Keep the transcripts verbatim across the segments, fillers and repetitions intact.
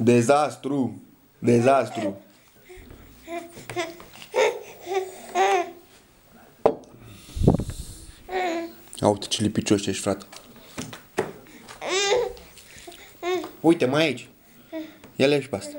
Dezastru. Dezastru. Uite ce lipicioși ești, frate. Uite, mai aici. Ia-le și pe asta.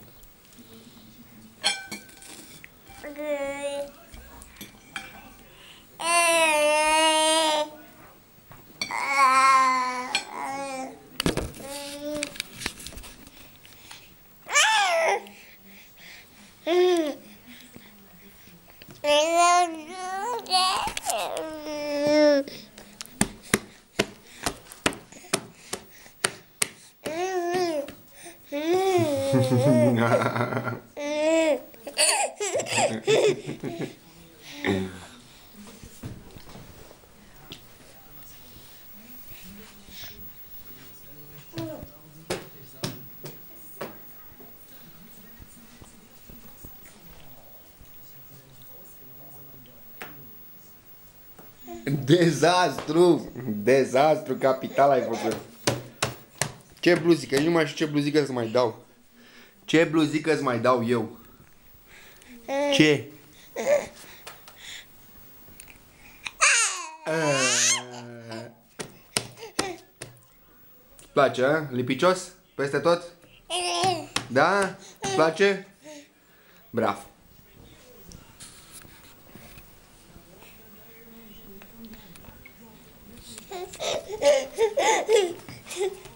Dezastru! Dezastru capital ai făcut. Ce bluzică? Eu nu mai știu ce bluzică să mai dau. Ce bluzică să mai dau eu? Ce? Îți place, a? Lipicios? Peste tot? Da? Îți place? Bravo! Hehehehe